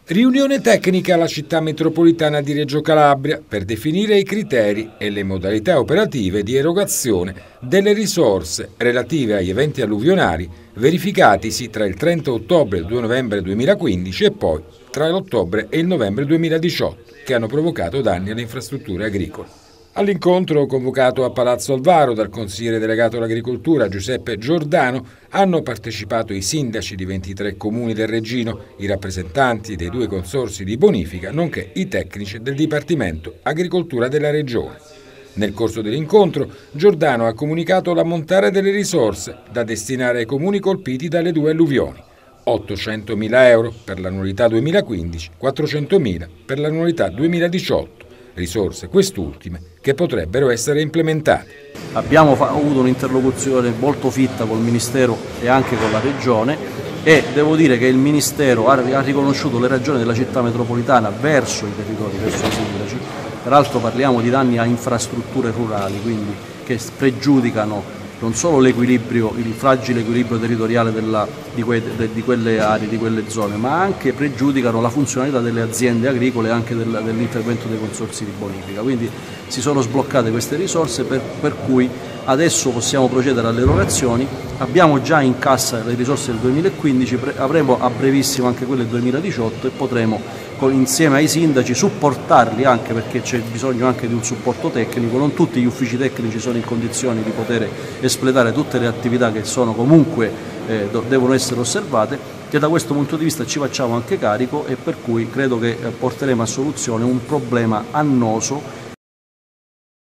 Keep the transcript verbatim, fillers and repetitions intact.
Riunione tecnica alla città metropolitana di Reggio Calabria per definire i criteri e le modalità operative di erogazione delle risorse relative agli eventi alluvionali verificatisi tra il trenta ottobre e il due novembre duemilaquindici e poi tra l'ottobre e il novembre duemiladiciotto, che hanno provocato danni alle infrastrutture agricole. All'incontro convocato a Palazzo Alvaro dal consigliere delegato all'agricoltura Giuseppe Giordano hanno partecipato i sindaci di ventitré comuni del Reggino, i rappresentanti dei due consorzi di bonifica, nonché i tecnici del Dipartimento Agricoltura della Regione. Nel corso dell'incontro Giordano ha comunicato l'ammontare delle risorse da destinare ai comuni colpiti dalle due alluvioni: ottocentomila euro per l'annualità duemilaquindici, quattrocentomila per l'annualità duemiladiciotto. Risorse quest'ultime che potrebbero essere implementate. Abbiamo avuto un'interlocuzione molto fitta col Ministero e anche con la Regione e devo dire che il Ministero ha riconosciuto le ragioni della città metropolitana verso i territori, verso i sindaci. Peraltro parliamo di danni a infrastrutture rurali, quindi che pregiudicano non solo l'equilibrio, il fragile equilibrio territoriale della, di, que, de, di quelle aree, di quelle zone, ma anche pregiudicano la funzionalità delle aziende agricole e anche del, dell'intervento dei consorzi di bonifica. Quindi si sono sbloccate queste risorse per, per cui adesso possiamo procedere alle erogazioni. Abbiamo già in cassa le risorse del duemilaquindici, avremo a brevissimo anche quelle del duemiladiciotto e potremo insieme ai sindaci supportarli, anche perché c'è bisogno anche di un supporto tecnico. Non tutti gli uffici tecnici sono in condizioni di poter espletare tutte le attività che sono comunque eh, devono essere osservate, e da questo punto di vista ci facciamo anche carico e per cui credo che porteremo a soluzione un problema annoso